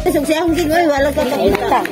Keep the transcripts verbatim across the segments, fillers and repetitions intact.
isog siya ang gingoy, wala ka pakita.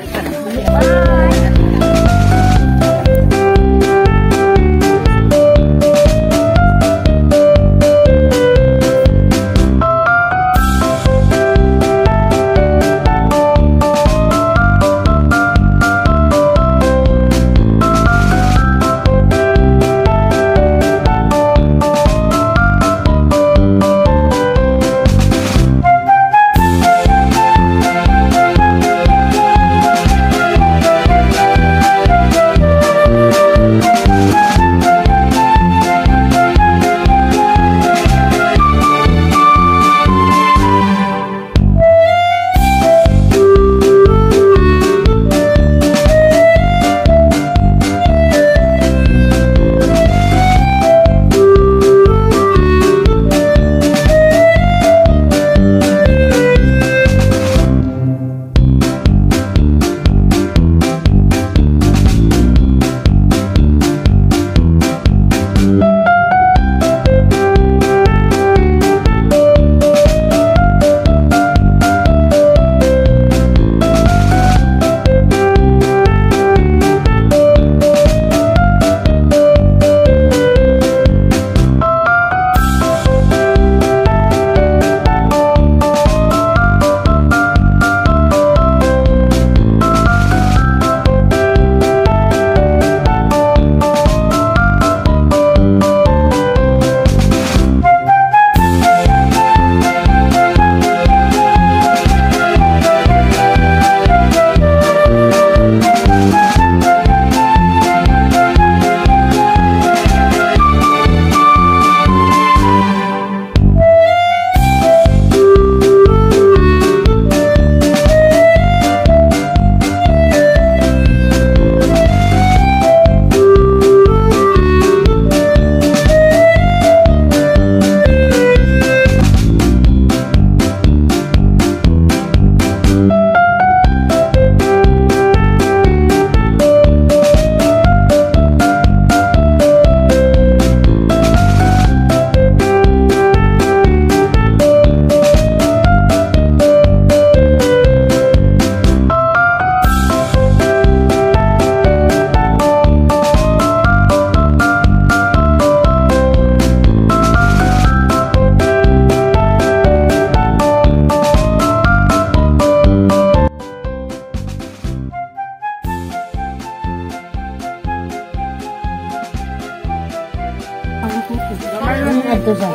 Ito sa.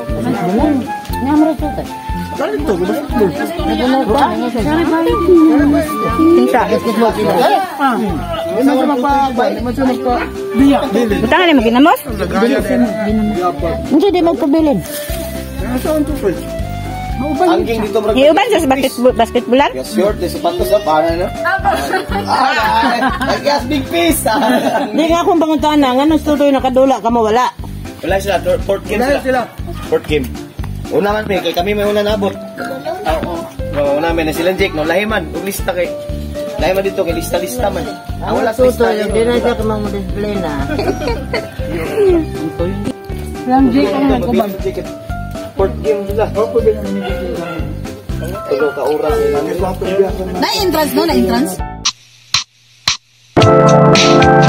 Nyamra to ta. Kali to, gusto mo. Tinta, basketball. Ah. Ino sa magpa, ino sa magpa. Biya. Butangan ni maginamos? Hindi di magpabilin. Saan to, Fred? Angking dito bro. Iuban sa basketball basketballan? Yes, short, di sapatos na para no. Ay, yes, big piece. Di nga akong panguntahan nga nung studio nakadula ka mawala. Wala sila, fourth game sila. Fourth game. Una man pe, kay kami may una nabot. Oo. Oo, una man na silang Jake, no lahiman, ug lista kay. Lahiman dito kay lista-lista man. Ang wala tuto, di na siya kamang mo-display na. Lang Jake ang nagkubag. Fourth game sila. Fourth game ang tulo ka oras na. Na entrance no, na entrance.